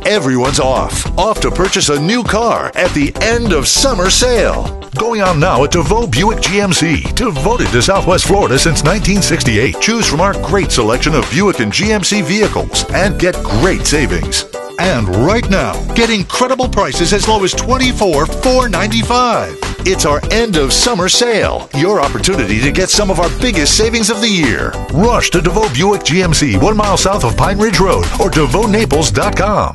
everyone's off. Off to purchase a new car at the end of summer sale. Going on now at DeVoe Buick GMC, devoted to Southwest Florida since 1968. Choose from our great selection of Buick and GMC vehicles and get great savings. And right now, get incredible prices as low as $24,495. It's our end of summer sale. Your opportunity to get some of our biggest savings of the year. Rush to DeVoe Buick GMC, 1 mile south of Pine Ridge Road, or DeVoeNaples.com.